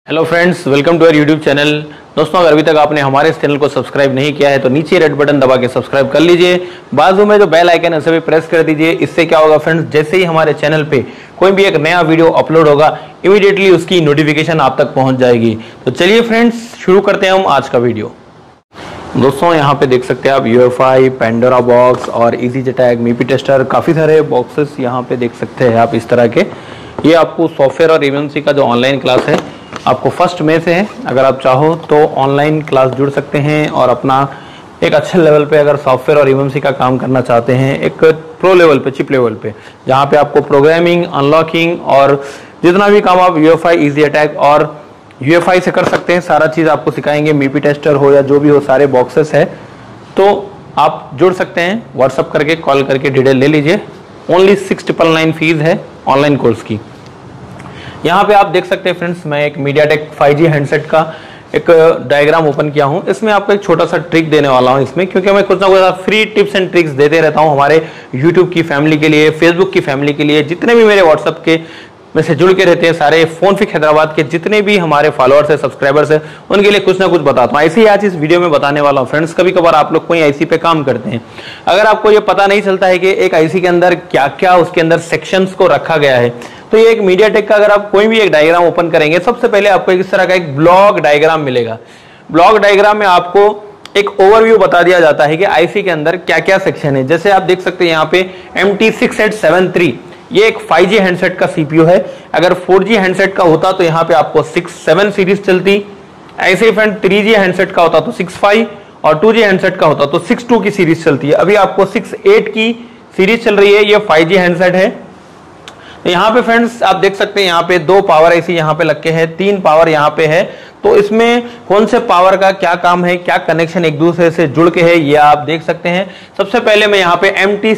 Hello friends, welcome to our YouTube channel. दोस्तों, अगर अभी तक आपने हमारे इस चैनल को सब्सक्राइब नहीं किया है तो नीचे रेड बटन दबा के सब्सक्राइब कर लीजिए। बाजू में जो बेल आइकन है उसे भी प्रेस कर दीजिए। इससे क्या होगा फ्रेंड्स, जैसे ही हमारे चैनल पे कोई भी एक नया वीडियो अपलोड होगा इमीडिएटली उसकी नोटिफिकेशन आप तक पहुंच जाएगी। तो चलिए फ्रेंड्स, शुरू करते हैं हम आज का वीडियो। दोस्तों, यहाँ पे देख सकते हैं आप UEFI, पेंडोरा बॉक्स और EasyJet, मीपी टेस्टर, काफ़ी सारे बॉक्सेस यहाँ पे देख सकते हैं आप इस तरह के। ये आपको सॉफ्टवेयर और एमएनसी का जो ऑनलाइन क्लास है आपको 1 मई से है। अगर आप चाहो तो ऑनलाइन क्लास जुड़ सकते हैं और अपना एक अच्छे लेवल पे अगर सॉफ्टवेयर और एमएनसी का काम करना चाहते हैं, एक प्रो लेवल पे, चिप लेवल पे, जहाँ पे आपको प्रोग्रामिंग, अनलॉकिंग और जितना भी काम आप UEFI, EasyJet और UEFI से कर सकते हैं, सारा चीज़ आपको सिखाएंगे। मीपी टेस्टर हो या जो भी हो, सारे बॉक्सेस है। तो आप जुड़ सकते हैं, व्हाट्सअप करके, कॉल करके डिटेल ले लीजिए। ओनली 6,999 फीस है ऑनलाइन कोर्स की। यहाँ पे आप देख सकते हैं फ्रेंड्स, मैं एक MediaTek 5G हैंडसेट का एक डायग्राम ओपन किया हूँ। इसमें आपको एक छोटा सा ट्रिक देने वाला हूँ इसमें, क्योंकि मैं कुछ ना कुछ फ्री टिप्स एंड ट्रिक्स देते रहता हूँ हमारे YouTube की फैमिली के लिए, Facebook की फैमिली के लिए, जितने भी मेरे WhatsApp के में से जुड़ के रहते हैं, सारे फोनफिक हैदराबाद के जितने भी हमारे फॉलोअर्स है, सब्सक्राइबर्स है, उनके लिए कुछ ना कुछ बताता हूँ। ऐसे ही आज इस वीडियो में बताने वाला हूँ फ्रेंड्स। कभी कभार आप लोग कोई आईसी पे काम करते हैं, अगर आपको ये पता नहीं चलता है कि एक आईसी के अंदर क्या क्या उसके अंदर सेक्शंस को रखा गया है, तो ये एक MediaTek का अगर आप कोई भी एक डायग्राम ओपन करेंगे, सबसे पहले आपको इस तरह का एक ब्लॉक डायग्राम मिलेगा। ब्लॉक डायग्राम में आपको एक ओवरव्यू बता दिया जाता है कि आईसी के अंदर क्या क्या सेक्शन है। जैसे आप देख सकते हैं यहाँ पे MT6873, ये एक 5G हैंडसेट का CPU है। अगर 4G हैंडसेट का होता तो यहाँ पे आपको 6.7 सीरीज चलती। ऐसे ही फ्रेंड 3G हैंडसेट का होता तो 6.5 और 2G हैंडसेट का होता तो 6.2 की सीरीज चलती है। अभी आपको 6.8 की सीरीज चल रही है, ये 5G हैंडसेट है। तो यहाँ पे फ्रेंड्स आप देख सकते हैं, यहाँ पे 2 पावर आईसी यहाँ पे लग के है, 3 पावर यहाँ पे है। तो इसमें कौन से पावर का क्या काम है, क्या कनेक्शन एक दूसरे से जुड़ के है, ये आप देख सकते हैं। सबसे पहले मैं यहाँ पे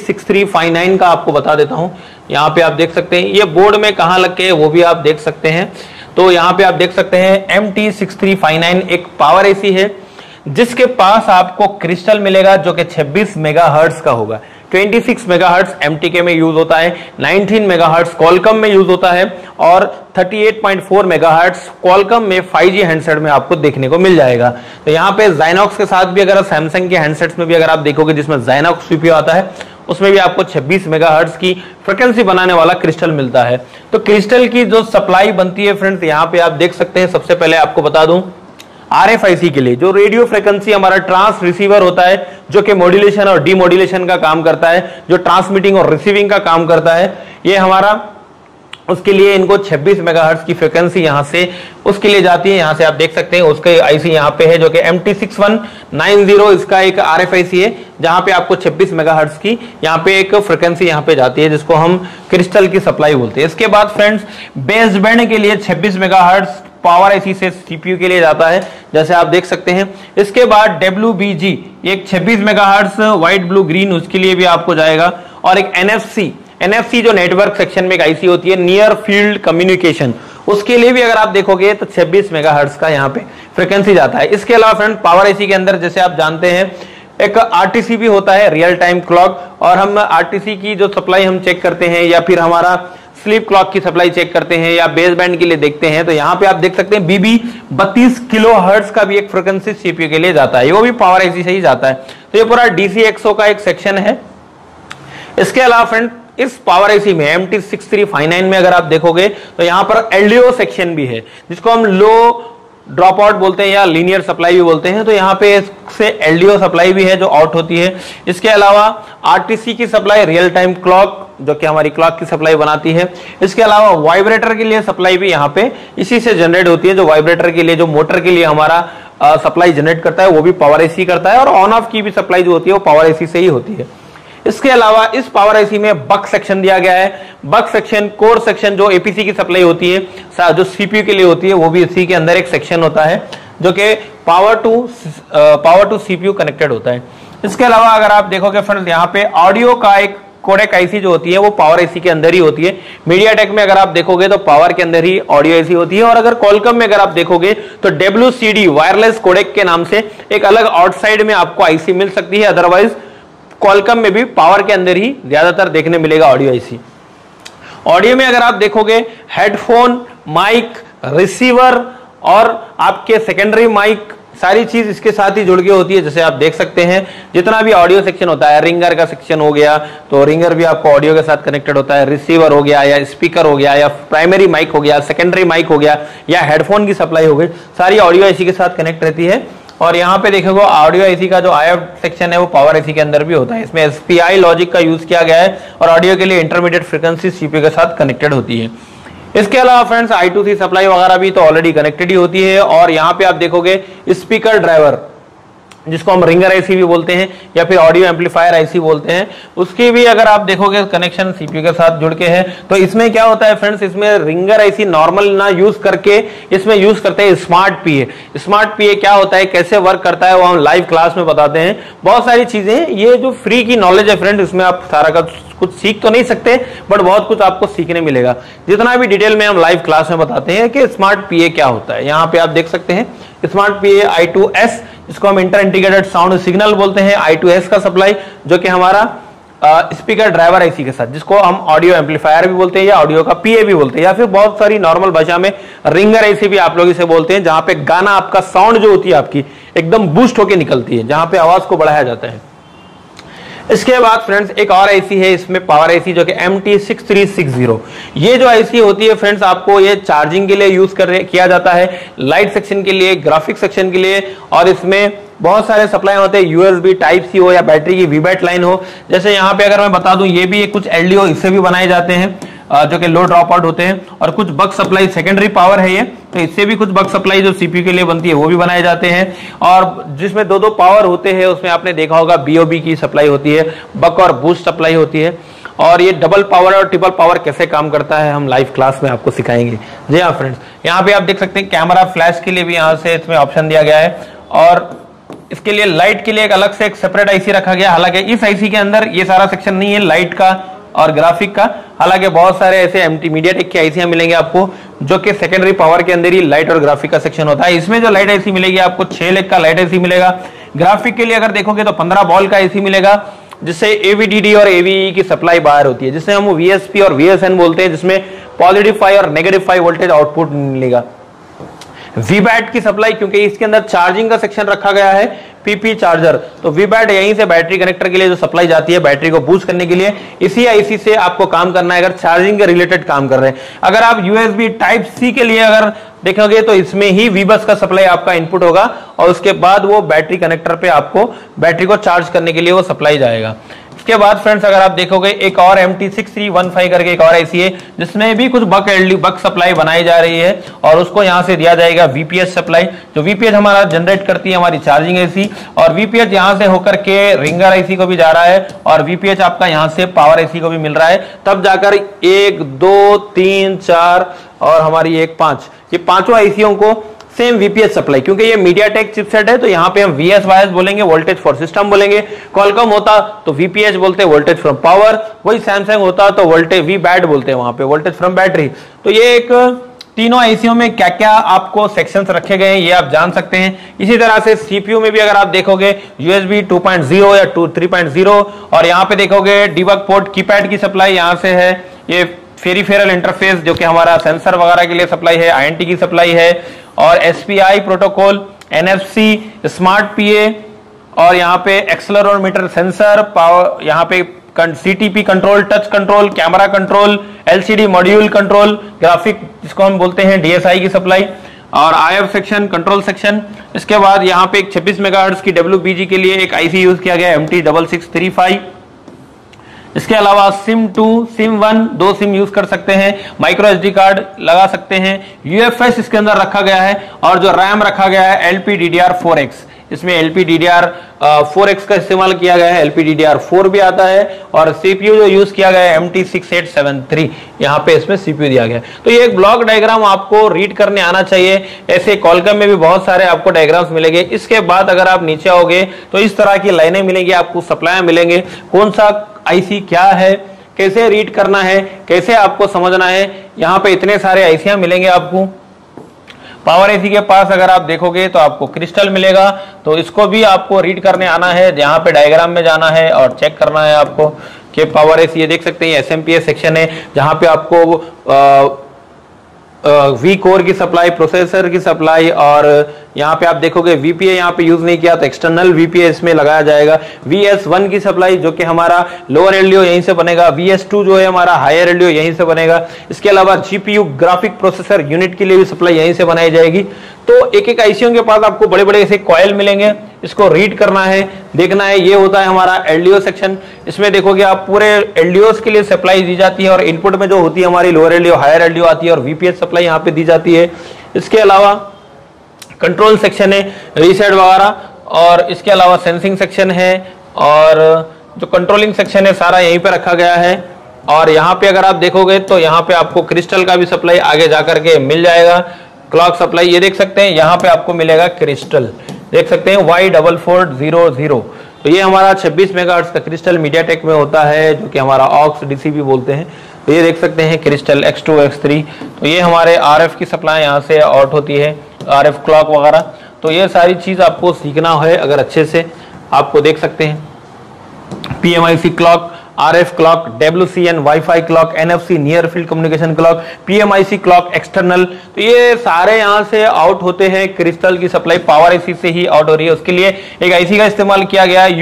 MT6359 का आपको बता देता हूँ। यहाँ पे आप देख सकते हैं ये बोर्ड में कहाँ लग के है वो भी आप देख सकते हैं। तो यहाँ पे आप देख सकते हैं MT6359 एक पावर आईसी है जिसके पास आपको क्रिस्टल मिलेगा जो कि 26 मेगाहर्ट्ज का होगा। 26 मेगाहर्ट्ज MTK में यूज होता है, 19 मेगाहर्ट्ज क्वालकॉम में यूज होता है और 38.4 मेगाहर्ट्ज क्वालकॉम में 5G हैंडसेट में आपको देखने को मिल जाएगा। तो यहाँ पे Zynox के साथ भी, अगर सैमसंग के हैंडसेट्स में भी अगर आप देखोगे जिसमें Zynox CPU आता है, उसमें भी आपको 26 मेगाहर्ट्ज की फ्रिक्वेंसी बनाने वाला क्रिस्टल मिलता है। तो क्रिस्टल की जो सप्लाई बनती है फ्रेंड्स, यहाँ पे आप देख सकते हैं। सबसे पहले आपको बता दूं, RFIC के लिए जो रेडियो फ्रीक्वेंसी हमारा ट्रांस रिसीवर होता है, जो कि मॉड्यूलेशन और डीमॉड्यूलेशन का काम करता है, जो ट्रांसमिटिंग और रिसीविंग का काम करता है, ये हमारा उसके लिए इनको 26 मेगाहर्ट्ज की फ्रीक्वेंसी यहां से उसके लिए जाती है। यहां से आप देख सकते हैं उसके आईसी यहां पे है जो कि MT6190, इसका एक RFIC है जहां पे आपको 26 मेगाहर्ट्ज की यहां पे एक फ्रीक्वेंसी यहां पे जाती है, जिसको हम क्रिस्टल की सप्लाई बोलते हैं। इसके बाद फ्रेंड्स बेसबैंड के लिए 26 मेगाहर्ट्ज पावर आईसी से CPU के लिए जाता है, जैसे आप देख सकते हैं। इसके बाद WBG, एक 26 मेगाहर्ट्ज व्हाइट ब्लू ग्रीन, उसके लिए भी आपको जाएगा। और एक NFC जो नेटवर्क सेक्शन में एक आईसी होती है, नियर फील्ड कम्युनिकेशन, उसके लिए भी अगर आप देखोगे तो 26 मेगाहर्ट्ज का यहाँ पे फ्रीक्वेंसी जाता है। इसके अलावा फ्रेंड पावर आईसी के अंदर जैसे आप जानते हैं एक RTC भी होता है, रियल टाइम क्लॉक, और हम RTC की जो सप्लाई हम चेक करते हैं या फिर हमारा स्लीप क्लॉक की सप्लाई चेक करते हैं या बेस बैंड के लिए देखते हैं, तो यहाँ पे आप देख सकते हैं BB 32 किलोहर्ट्ज का भी एक फ्रीक्वेंसी CPU के लिए जाता है, वो भी पावर आईसी से ही जाता है। तो ये पूरा DCXO का एक सेक्शन है। इसके अलावा फ्रेंड इस पावर आईसी में MT6359 में अगर आप देखोगे तो यहाँ पर LDO सेक्शन भी है, जिसको हम लो ड्रॉप आउट बोलते हैं या लीनियर सप्लाई भी बोलते हैं। तो यहाँ पे से LDO सप्लाई भी है जो आउट होती है। इसके अलावा RTC की सप्लाई, रियल टाइम क्लॉक, जो कि हमारी क्लॉक की सप्लाई बनाती है। इसके अलावा वाइब्रेटर के लिए सप्लाई भी यहाँ पे इसी से जनरेट होती है। जो वाइब्रेटर के लिए, जो मोटर के लिए हमारा सप्लाई जनरेट करता है, वो भी पावर आईसी करता है। और ऑन ऑफ की भी सप्लाई जो होती है वो पावर आईसी से ही होती है। इसके अलावा इस पावर आईसी में बक सेक्शन दिया गया है। बक सेक्शन, कोर सेक्शन, जो APC की सप्लाई होती है, जो CPU के लिए होती है, वो भी इसी के अंदर एक सेक्शन होता है जो कि पावर टू CPU कनेक्टेड होता है। इसके अलावा अगर आप देखोगे फ्रेंड्स, यहाँ पे ऑडियो का एक कोडेक आईसी जो होती है वो पावर आईसी के अंदर ही होती है। MediaTek में अगर आप देखोगे तो पावर के अंदर ही ऑडियो आईसी होती है। और अगर क्वालकॉम में अगर आप देखोगे तो WCD वायरलेस कोडेक के नाम से एक अलग आउटसाइड में आपको आईसी मिल सकती है। अदरवाइज क्वालकॉम में भी पावर के अंदर ही ज्यादातर देखने मिलेगा ऑडियो आईसी। ऑडियो में अगर आप देखोगे हेडफोन, माइक, रिसीवर और आपके सेकेंडरी माइक, सारी चीज इसके साथ ही जुड़ के होती है। जैसे आप देख सकते हैं जितना भी ऑडियो सेक्शन होता है, रिंगर का सेक्शन हो गया तो रिंगर भी आपको ऑडियो के साथ कनेक्टेड होता है, रिसीवर हो गया या स्पीकर हो गया या प्राइमरी माइक हो गया, सेकेंडरी माइक हो गया या हेडफोन की सप्लाई हो गई, सारी ऑडियो आईसी के साथ कनेक्ट रहती है। और यहाँ पे देखोगे ऑडियो आईसी का जो IF सेक्शन है वो पावर आईसी के अंदर भी होता है। इसमें SPI लॉजिक का यूज किया गया है और ऑडियो के लिए इंटरमीडिएट फ्रीक्वेंसी CPU के साथ कनेक्टेड होती है। इसके अलावा फ्रेंड्स I2C सप्लाई वगैरह भी तो ऑलरेडी कनेक्टेड ही होती है। और यहाँ पे आप देखोगे स्पीकर ड्राइवर, जिसको हम रिंगर आईसी भी बोलते हैं या फिर ऑडियो एम्पलीफायर आईसी बोलते हैं, उसकी भी अगर आप देखोगे कनेक्शन सीपीयू के साथ जुड़ के है। तो इसमें क्या होता है फ्रेंड्स, इसमें रिंगर आईसी नॉर्मल ना यूज करके इसमें यूज करते हैं स्मार्ट पीए। स्मार्ट पीए क्या होता है, कैसे वर्क करता है, वो हम लाइव क्लास में बताते हैं। बहुत सारी चीजें, ये जो फ्री की नॉलेज है फ्रेंड, इसमें आप सारा का कुछ सीख तो नहीं सकते बट बहुत कुछ आपको सीखने मिलेगा। जितना भी डिटेल में हम लाइव क्लास में बताते हैं कि स्मार्ट पीए क्या होता है। यहाँ पे आप देख सकते हैं स्मार्ट पीए I2S, इसको हम इंटर इंटीग्रेटेड साउंड सिग्नल बोलते हैं। I2S का सप्लाई जो कि हमारा स्पीकर ड्राइवर आईसी के साथ, जिसको हम ऑडियो एम्पलीफायर भी बोलते हैं या ऑडियो का पीए भी बोलते हैं या फिर बहुत सारी नॉर्मल भाषा में रिंगर आईसी भी आप लोग इसे बोलते हैं, जहां पे गाना आपका साउंड जो होती है आपकी एकदम बूस्ट होकर निकलती है, जहां पे आवाज को बढ़ाया जाता है। इसके बाद फ्रेंड्स एक और आईसी है इसमें पावर आईसी, जो कि MT6360। ये जो आईसी होती है फ्रेंड्स, आपको ये चार्जिंग के लिए यूज किया जाता है, लाइट सेक्शन के लिए, ग्राफिक सेक्शन के लिए, और इसमें बहुत सारे सप्लाई होते हैं, USB टाइप सी हो या बैटरी की वीबैट लाइन हो। जैसे यहाँ पे अगर मैं बता दूं, ये भी कुछ LDO इससे भी बनाए जाते हैं जो कि लो ड्रॉप आउट होते हैं, और कुछ बक सप्लाई सेकेंडरी पावर है ये, तो इससे भी कुछ बक सप्लाई जो CPU के लिए बनती है वो भी बनाए जाते हैं। और जिसमें दो दो पावर होते हैं, उसमें आपने देखा होगा BOB की सप्लाई होती है, बक और बूस्ट सप्लाई होती है। और ये डबल पावर और ट्रिपल पावर कैसे काम करता है हम लाइव क्लास में आपको सिखाएंगे। जी हाँ फ्रेंड्स, यहाँ पे आप देख सकते हैं कैमरा फ्लैश के लिए भी यहाँ से इसमें ऑप्शन दिया गया है, और इसके लिए लाइट के लिए एक अलग से एक सेपरेट आईसी रखा गया। हालांकि इस आईसी के अंदर ये सारा सेक्शन नहीं है लाइट का और ग्राफिक का, हालांकि बहुत सारे ऐसे मीडियाटेक की आईसियां मिलेंगे आपको जो कि सेकेंडरी पावर के अंदर ही लाइट और ग्राफिक का सेक्शन होता है। इसमें जो लाइट आईसी मिलेगी आपको 6 लेग का लाइट आईसी मिलेगा। ग्राफिक के लिए अगर देखोगे तो 15 बॉल का आईसी मिलेगा, जिससे AVDD और AVE की सप्लाई बाहर होती है, जिससे हम VSP और VSN बोलते हैं, जिसमें पॉजिटिव 5 और नेगेटिव 5 वोल्टेज आउटपुट मिलेगा। वीबैट की सप्लाई, क्योंकि इसके अंदर चार्जिंग का सेक्शन रखा गया है, PP चार्जर, तो वीबैट यहीं से बैटरी कनेक्टर के लिए जो सप्लाई जाती है बैटरी को बूस्ट करने के लिए, इसी आईसी से आपको काम करना है अगर चार्जिंग के रिलेटेड काम कर रहे हैं। अगर आप USB टाइप C के लिए अगर देखोगे तो इसमें ही VBus का सप्लाई आपका इनपुट होगा, और उसके बाद वो बैटरी कनेक्टर पे आपको बैटरी को चार्ज करने के लिए वो सप्लाई जाएगा। इसके बाद फ्रेंड्स अगर आप देखोगे एक और MT6315 करके एक और आईसी है, जिसमें भी कुछ बक सप्लाई बनाई जा रही है, और उसको यहां से दिया जाएगा VPH सप्लाई, जो VPH हमारा जनरेट करती है हमारी चार्जिंग आईसी, और VPH यहां से होकर के रिंगर आईसी को भी जा रहा है, और VPH आपका यहां से पावर आईसी को भी मिल रहा है। तब जाकर 1 2 3 4 और हमारी 1 5, ये पांचों आईसीओ को सेम VPH सप्लाई, क्योंकि ये मीडियाटेक चिपसेट है तो यहाँ पे हम VSYS बोलेंगे, वोल्टेज फॉर सिस्टम बोलेंगे। कॉलकॉम होता तो VPH बोलते हैं, वोल्टेज फ्रॉम पावर। वही सैमसंग होता तो वोल्टेज VBAT बोलते हैं, वहां पे वोल्टेज फ्रॉम बैटरी। तो ये एक तीनों आईसीओ में क्या क्या आपको सेक्शंस रखे गए हैं ये आप जान सकते हैं। इसी तरह से CPU में भी अगर आप देखोगे USB 2.0 या 3.0, और यहाँ पे देखोगे डिबग पोर्ट कीपैड की सप्लाई यहाँ से है, ये फेरिफेरल इंटरफेस जो कि हमारा सेंसर वगैरह के लिए सप्लाई है, INT की सप्लाई है, और SPI protocol, NFC, smart PA, और यहाँ पे एक्सेलेरोमीटर सेंसर, पावर, यहाँ पे CTP control, touch control, camera control, LCD module control, graphic जिसको हम बोलते हैं DSI की सप्लाई, और IF सेक्शन, कंट्रोल सेक्शन। इसके बाद यहाँ पे एक 26 मेगाहर्ट्ज की WBG के लिए एक आईसी यूज किया गया MT6635। इसके अलावा सिम 2, सिम 1, 2 सिम यूज कर सकते हैं, माइक्रो SD कार्ड लगा सकते हैं, UFS इसके अंदर रखा गया है, और जो रैम रखा गया है LPDDR4X, इसमें LPDDR4X का इस्तेमाल किया गया है, LPDDR4 भी आता है, और CPU जो यूज किया गया है MT6873, यहाँ पे इसमें CPU दिया गया है। तो ये एक ब्लॉक डायग्राम आपको रीड करने आना चाहिए। ऐसे कॉलकम में भी बहुत सारे आपको डायग्राम्स मिलेंगे। इसके बाद अगर आप नीचे आओगे तो इस तरह की लाइनें मिलेंगी, आपको सप्लाई मिलेंगे, कौन सा आईसी क्या है, कैसे रीड करना है, कैसे आपको समझना है। यहाँ पे इतने सारे आईसियां मिलेंगे आपको। पावर आईसी के पास अगर आप देखोगे तो आपको क्रिस्टल मिलेगा, तो इसको भी आपको रीड करने आना है, यहाँ पे डायग्राम में जाना है और चेक करना है आपको कि पावर आईसी, ये देख सकते हैं SMPS सेक्शन है, जहाँ पे आपको वी कोर की सप्लाई, प्रोसेसर की सप्लाई, और यहाँ पे आप देखोगे वीपीए यहाँ पे यूज नहीं किया तो एक्सटर्नल वीपीए इसमें लगाया जाएगा। VS1 की सप्लाई जो कि हमारा लोअर एलडीओ यहीं से बनेगा, VS2 जो है हमारा हायर एलडीओ यहीं से बनेगा। इसके अलावा जीपीयू ग्राफिक प्रोसेसर यूनिट के लिए भी सप्लाई यहीं से बनाई जाएगी। तो एक एक आईसीओ के पास आपको बड़े बड़े ऐसे कॉइल मिलेंगे, इसको रीड करना है, देखना है। ये होता है हमारा एलडीओ सेक्शन। इसमें देखोगे आप पूरे एलडीओस के लिए सप्लाई दी जाती है और इनपुट में जो होती है हमारी लोअर एलडीओ हायर एलडीओ आती है और वीपीएस सप्लाई यहाँ पे दी जाती है। इसके अलावा कंट्रोल सेक्शन है, रीसेट वगैरह, और इसके अलावा सेंसिंग सेक्शन है, और जो कंट्रोलिंग सेक्शन है सारा यहीं पे रखा गया है। और यहाँ पे अगर आप देखोगे तो यहाँ पे आपको क्रिस्टल का भी सप्लाई आगे जाकर के मिल जाएगा। क्लॉक सप्लाई ये देख सकते हैं, यहाँ पे आपको मिलेगा क्रिस्टल, देख सकते हैं Y4400। तो ये हमारा 26 मेगाहर्ट्ज का क्रिस्टल मीडियाटेक में होता है, जो कि हमारा ऑक्स डीसी भी बोलते हैं। तो ये देख सकते हैं क्रिस्टल X2 X3। तो ये हमारे RF की सप्लाई यहाँ से आउट होती है, RF क्लॉक वगैरह। तो ये सारी चीज आपको सीखना है अगर अच्छे से, आपको देख सकते हैं PMIC clock, RF clock, WCN wifi clock, NFC near field communication clock, PMIC clock external. तो ये सारे यहाँ से आउट होते हैं। क्रिस्टल की सप्लाई पावर आईसी से ही आउट हो रही है। उसके लिए एक आईसी का इस्तेमाल किया गया है,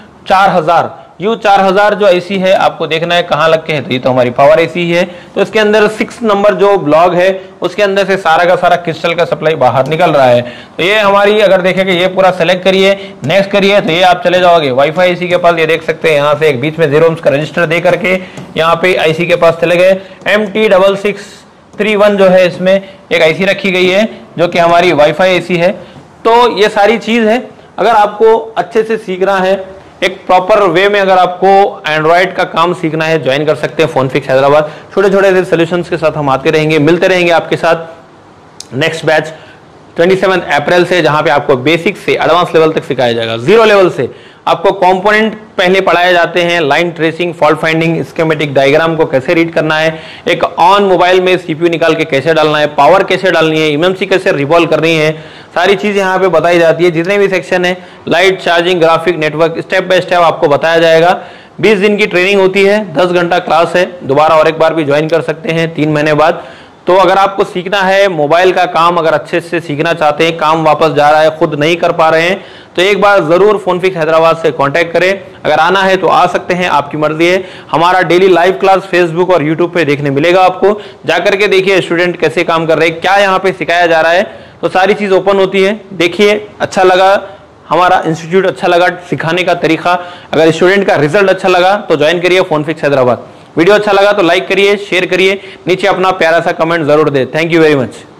U4000 जो आईसी है आपको देखना है कहाँ लग के है। तो ये तो हमारी पावर आईसी है। तो इसके अंदर 6 नंबर जो ब्लॉक है उसके अंदर से सारा का सारा क्रिस्टल का सप्लाई बाहर निकल रहा है। तो ये हमारी अगर देखेंगे, ये पूरा सेलेक्ट करिए, नेक्स्ट करिए, तो ये आप चले जाओगे वाईफाई आईसी के पास। ये देख सकते हैं यहाँ से एक बीच में 0 ohms का रजिस्टर दे करके यहाँ पे आईसी के पास चले गए। MT6631 जो है इसमें एक आईसी रखी गई है जो कि हमारी वाईफाई आईसी है। तो ये सारी चीज है। अगर आपको अच्छे से सीखना है, एक प्रॉपर वे में अगर आपको एंड्रॉइड का काम सीखना है, ज्वाइन कर सकते हैं फोनफिक्स हैदराबाद। छोटे छोटे से सॉल्यूशंस के साथ हम आते रहेंगे, मिलते रहेंगे आपके साथ। नेक्स्ट बैच 27 अप्रैल से, जहां पे आपको बेसिक से एडवांस लेवल तक सिखाया जाएगा। 0 लेवल से आपको कंपोनेंट पहले पढ़ाए जाते हैं, line tracing, fault finding, schematic diagram को कैसे रीड करना है, एक ऑन मोबाइल में सीपीयू निकाल के कैसे डालना है, पावर कैसे डालनी है, एमएमसी कैसे रिवॉल्व करनी है, सारी चीज यहाँ पे बताई जाती है। जितने भी सेक्शन है, light, charging, graphic, network, step by step आपको बताया जाएगा। 20 दिन की ट्रेनिंग होती है, 10 घंटा क्लास है। दोबारा और एक बार भी ज्वाइन कर सकते हैं 3 महीने बाद। तो अगर आपको सीखना है मोबाइल का काम, अगर अच्छे से सीखना चाहते हैं, काम वापस जा रहा है, खुद नहीं कर पा रहे हैं, तो एक बार जरूर फोनफिक्स हैदराबाद से कांटेक्ट करें। अगर आना है तो आ सकते हैं, आपकी मर्जी है। हमारा डेली लाइव क्लास फेसबुक और यूट्यूब पे देखने मिलेगा आपको। जाकर के देखिए स्टूडेंट कैसे काम कर रहे हैं, क्या यहाँ पे सिखाया जा रहा है। तो सारी चीज ओपन होती है, देखिए। अच्छा लगा हमारा इंस्टीट्यूट, अच्छा लगा सिखाने का तरीका, अगर स्टूडेंट का रिजल्ट अच्छा लगा तो ज्वाइन करिए फोनफिक्स हैदराबाद। वीडियो अच्छा लगा तो लाइक करिए, शेयर करिए, नीचे अपना प्यारा सा कमेंट जरूर दे। Thank you very much.